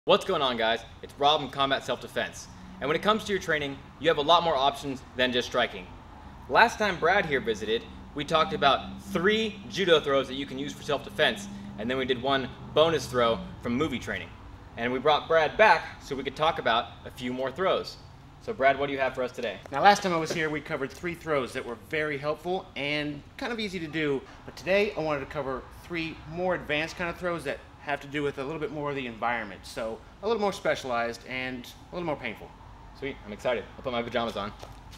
What's going on, guys? It's Rob from Combat Self-Defense. And when it comes to your training, you have a lot more options than just striking. Last time Brad here visited, we talked about 3 judo throws that you can use for self-defense, and then we did one bonus throw from movie training. And we brought Brad back so we could talk about a few more throws. So Brad, what do you have for us today? Now last time I was here, we covered 3 throws that were very helpful and kind of easy to do. But today I wanted to cover 3 more advanced kind of throws that have to do with a little bit more of the environment. So a little more specialized and a little more painful. Sweet, I'm excited. I'll put my pajamas on.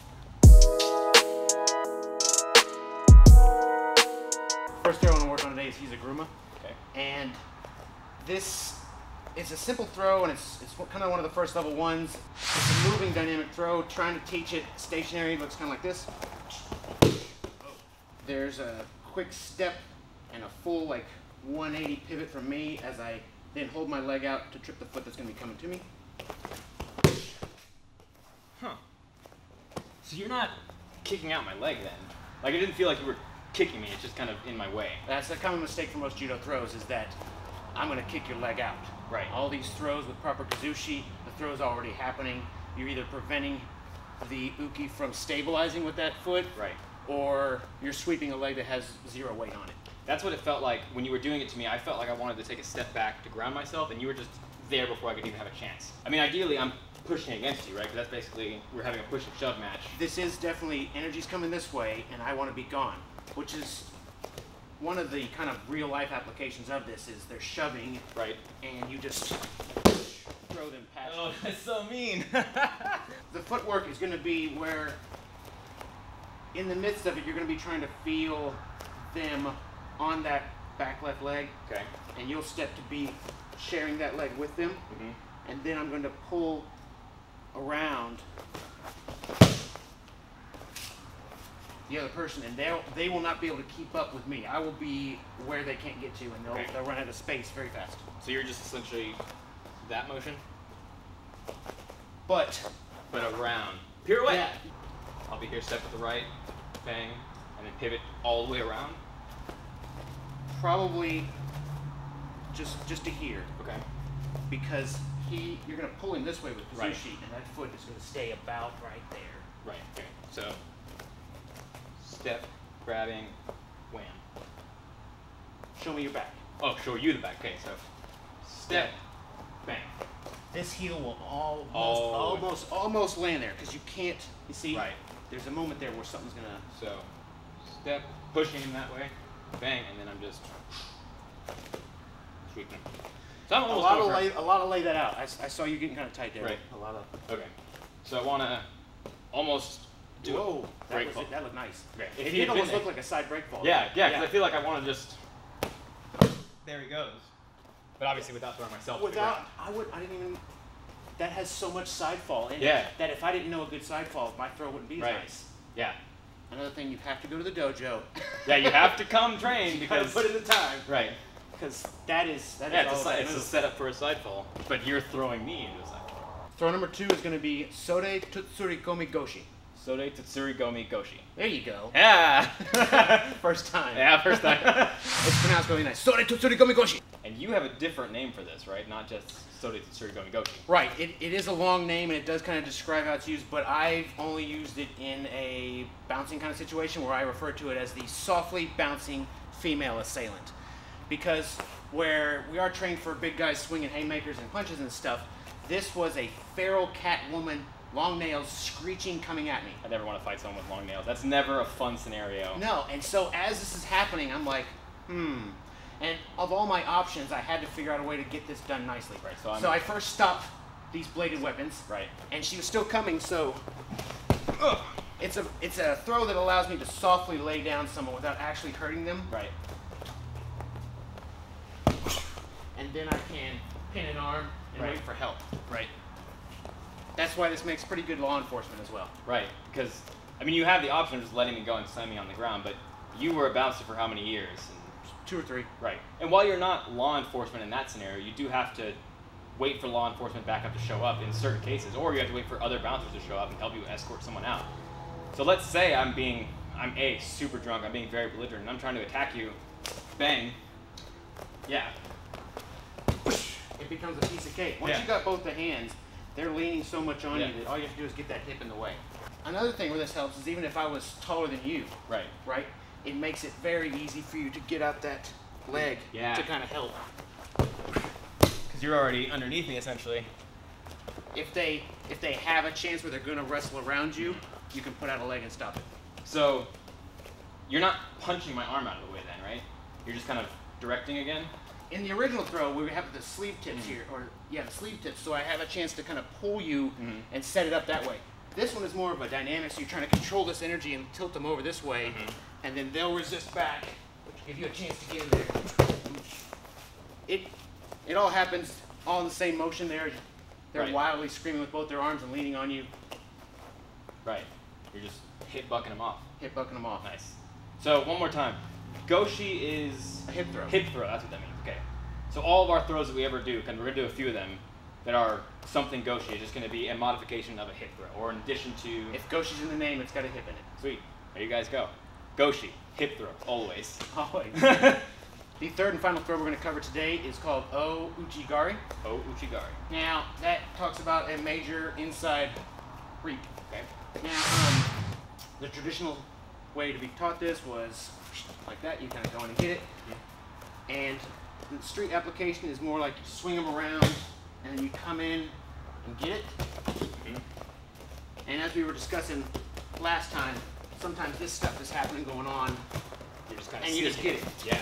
First throw I want to work on today is Hizagruma. Okay. And this is a simple throw, and it's kind of one of the first level ones. It's a moving dynamic throw. Trying to teach it stationary looks kind of like this. There's a quick step and a full 180 pivot from me as I then hold my leg out to trip the foot that's going to be coming to me. Huh. So you're not kicking out my leg then? Like, it didn't feel like you were kicking me, it's just kind of in my way. That's a common mistake for most judo throws, is that I'm going to kick your leg out. Right. All these throws with proper kazushi, the throw's already happening. You're either preventing the uke from stabilizing with that foot, Right. or you're sweeping a leg that has 0 weight on it. That's what it felt like when you were doing it to me. I felt like I wanted to take a step back to ground myself, and you were just there before I could even have a chance. I mean, ideally, I'm pushing against you, right? Because that's basically, we're having a push and shove match. This is definitely, energy's coming this way, and I want to be gone, which is one of the kind of real life applications of this. Is they're shoving, right? And you just throw them past. Oh, that's so mean. The footwork is going to be where, in the midst of it, you're going to be trying to feel them on that back left leg. Okay. And you'll step to be sharing that leg with them. Mm-hmm. And then I'm going to pull around the other person, and they will not be able to keep up with me. I will be where they can't get to, and they'll run out of space very fast. So you're just essentially that motion? But around. Pirouette! Yeah. I'll be here, step with the right, bang, and then pivot all the way around? Probably just to here. Okay. Because you're going to pull him this way with kazushi, Right. and that foot is going to stay about right there. Right, okay. So, step, grabbing, wham. Show me your back. Oh, show you the back. Okay, so step, bang. This heel will almost land there, because you can't, you see, right. There's a moment there where something's going to... So, step, pushing him that way, bang, and then I'm just sweeping him. So I'm almost a lot of lay that out. I saw you getting kind of tight there. Right. A lot of... Okay. So I want to almost do Whoa, a break fall. that looked nice. Okay. It did almost look like a side break fall. Yeah, because I feel like I want to just... There he goes. But obviously without throwing myself to the ground. I didn't even... That has so much side fall in it that if I didn't know a good side fall, my throw wouldn't be as nice. Yeah. Another thing, you have to go to the dojo. Yeah, you have to come train because... put in the time. Right. Because that is it's a setup for a side fall, but you're throwing me into a side fall. Throw number 2 is going to be Sode Tutsuri Gomi Goshi. Sode Tutsuri Gomi Goshi. There you go. Yeah! First time. Yeah, first time. It's pronounced really nice. Sode Tutsuri Gomi Goshi. And you have a different name for this, right? Not just Sode Tutsuri Gomi Goshi. Right. It is a long name, and it does kind of describe how it's used, but I've only used it in a bouncing kind of situation where I refer to it as the softly bouncing female assailant. Because where we are trained for big guys swinging haymakers and punches and stuff, this was a feral cat woman, long nails, screeching, coming at me. I never want to fight someone with long nails. That's never a fun scenario. No, and so as this is happening, I'm like, And of all my options, I had to figure out a way to get this done nicely. Right. So I first stopped these bladed weapons. Right. And she was still coming, so it's a throw that allows me to softly lay down someone without actually hurting them. Right. And then I can pin an arm and wait for help. Right. That's why this makes pretty good law enforcement as well. Right, because, I mean, you have the option of just letting me go and slam me on the ground, but you were a bouncer for how many years? 2 or 3. Right. And while you're not law enforcement in that scenario, you do have to wait for law enforcement backup to show up in certain cases, or you have to wait for other bouncers to show up and help you escort someone out. So let's say I'm super drunk, I'm being very belligerent, and I'm trying to attack you, bang, yeah. it becomes a piece of cake. Once you got both the hands, they're leaning so much on you that all you have to do is get that hip in the way. Another thing where this helps is even if I was taller than you, right, it makes it very easy for you to get out that leg to kind of help. Because you're already underneath me, essentially. If they have a chance where they're going to wrestle around you, you can put out a leg and stop it. So you're not punching my arm out of the way then, right? You're just kind of directing again? In the original throw, we have the sleeve tips here, the sleeve tips, so I have a chance to kind of pull you and set it up that way. This one is more of a dynamic, so you're trying to control this energy and tilt them over this way, and then they'll resist back, which will give you a chance to get in there. It all happens all in the same motion there. They're wildly screaming with both their arms and leaning on you. Right. You're just hip-bucking them off. Hip-bucking them off. Nice. So, one more time. Goshi is... a hip throw. Hip throw, that's what that means. Okay. So all of our throws that we ever do, and we're going to do a few of them, that are something Goshi, is just going to be a modification of a hip throw, or in addition to... If Goshi's in the name, it's got a hip in it. Sweet. There you guys go. Goshi, hip throw, always. Always. The third and final throw we're going to cover today is called O Uchigari. O Uchigari. Now, that talks about a major inside reap. Okay. Now, the traditional way to be taught this was like that. You kind of go in and get it. And the street application is more like you swing them around, and then you come in and get it. And as we were discussing last time, sometimes this stuff is happening going on, You're just kind of and you just get it. Yeah.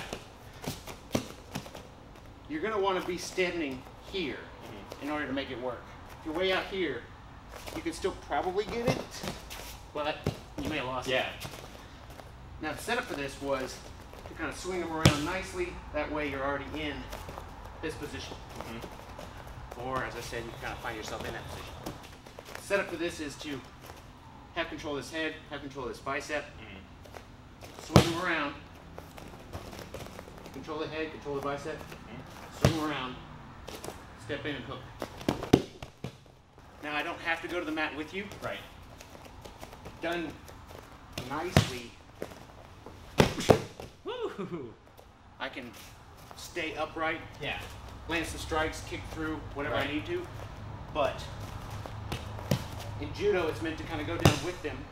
You're going to want to be standing here in order to make it work. If you're way out here, you can still probably get it, but you may have lost it. Now, the setup for this was to kind of swing them around nicely. That way you're already in this position. Or, as I said, you kind of find yourself in that position. The setup for this is to have control of this head, have control of this bicep, swing them around, control the head, control the bicep, swing them around, step in and hook. Now, I don't have to go to the mat with you. Right. Done nicely. Woo! I can stay upright, Yeah. lance the strikes, kick through, whatever I need to. But in judo, it's meant to kind of go down with them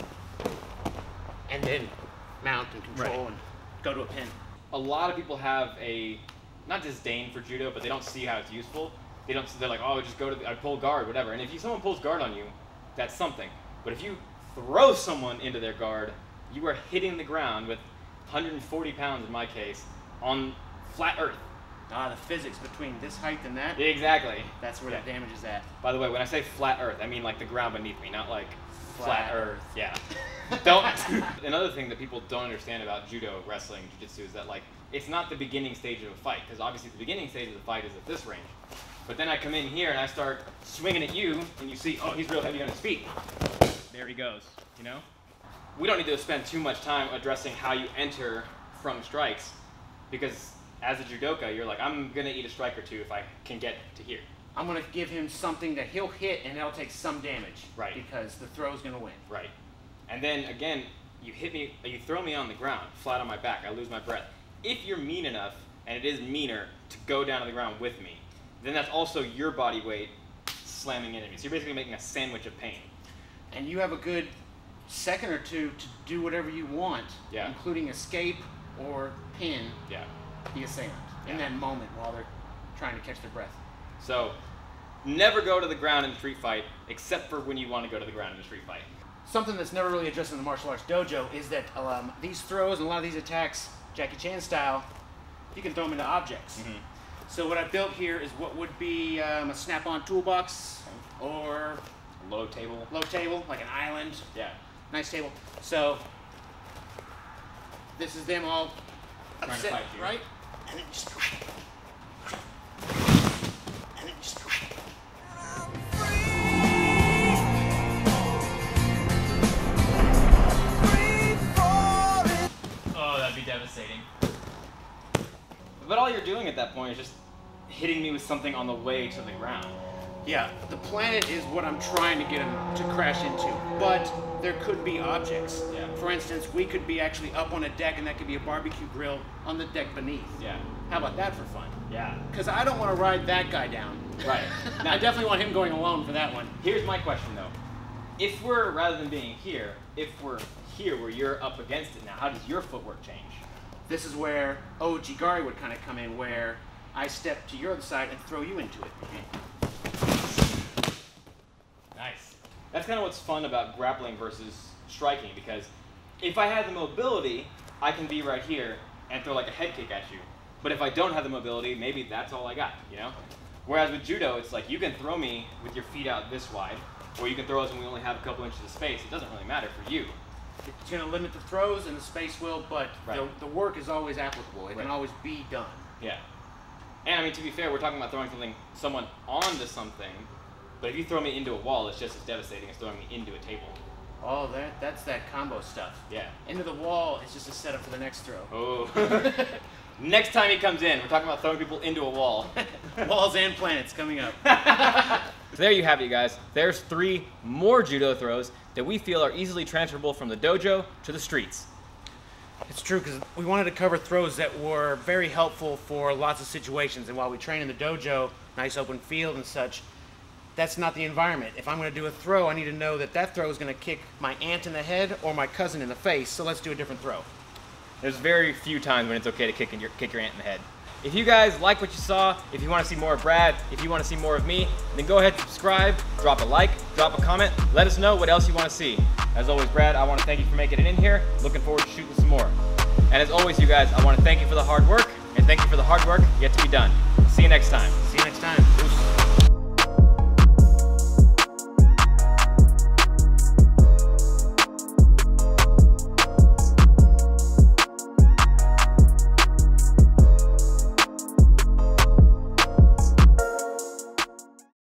and then mount and control and go to a pin. A lot of people have a, not disdain for judo, but they don't see how it's useful. They're like, oh, just go to I pull guard, whatever. And if someone pulls guard on you, that's something. But if you throw someone into their guard, you are hitting the ground with 140 pounds in my case on flat earth. The physics between this height and that. Exactly. That's where the damage is at. By the way, when I say flat earth, I mean like the ground beneath me, not like flat earth. Yeah. Another thing that people don't understand about judo, wrestling, jiu-jitsu is that like it's not the beginning stage of a fight, because obviously the beginning stage of the fight is at this range. But then I come in here and I start swinging at you, and you see, oh, he's real heavy on his feet. There he goes, you know? We don't need to spend too much time addressing how you enter from strikes, because as a judoka, you're like, I'm going to eat a strike or two if I can get to here. I'm going to give him something that he'll hit and that'll take some damage. Right. Because the throw's going to win. Right. And then, again, you hit me, you throw me on the ground, flat on my back, I lose my breath. If you're mean enough, and it is meaner, to go down to the ground with me, then that's also your body weight slamming into me. So you're basically making a sandwich of pain. And you have a good second or two to do whatever you want, including escape or pin the assailant in that moment while they're trying to catch their breath. So, never go to the ground in a street fight, except for when you want to go to the ground in a street fight. Something that's never really addressed in the martial arts dojo is that these throws and a lot of these attacks, Jackie Chan style, you can throw them into objects. So what I built here is what would be a snap-on toolbox or low table, like an island. Yeah. Nice table. So this is them all upset, right? And then just Oh, that'd be devastating. But all you're doing at that point is just hitting me with something on the way to the ground. Yeah, the planet is what I'm trying to get him to crash into, but there could be objects. Yeah. For instance, we could be actually up on a deck, and that could be a barbecue grill on the deck beneath. Yeah. How about that for fun? Yeah. Because I don't want to ride that guy down. Right. Now, I definitely want him going alone for that one. Here's my question though. If we're, rather than being here, if we're here where you're up against it now, how does your footwork change? This is where Ojigari would kind of come in, where I step to your other side and throw you into it. Nice. That's kind of what's fun about grappling versus striking, because if I have the mobility, I can be right here and throw like a head kick at you. But if I don't have the mobility, maybe that's all I got, you know? Whereas with judo, it's like you can throw me with your feet out this wide, or you can throw us when we only have a couple inches of space. It doesn't really matter for you. It's going to limit the throws and the space will, but Right. the work is always applicable. It Right. can always be done. Yeah. And I mean, to be fair, we're talking about throwing someone onto something, but if you throw me into a wall, it's just as devastating as throwing me into a table. Oh, that's that combo stuff. Yeah. Into the wall is just a setup for the next throw. Oh. Next time he comes in, we're talking about throwing people into a wall. Walls and planets coming up. So there you have it, you guys. There's 3 more judo throws that we feel are easily transferable from the dojo to the streets. It's true, because we wanted to cover throws that were very helpful for lots of situations. And while we train in the dojo, nice open field and such, that's not the environment. If I'm going to do a throw, I need to know that that throw is going to kick my aunt in the head or my cousin in the face. So let's do a different throw. There's very few times when it's okay to kick your aunt in the head. If you guys like what you saw, if you want to see more of Brad, if you want to see more of me, then go ahead and subscribe, drop a like, drop a comment, let us know what else you want to see. As always, Brad, I want to thank you for making it in here. Looking forward to shooting some more. And as always, you guys, I want to thank you for the hard work, and thank you for the hard work yet to be done. See you next time. See you next time.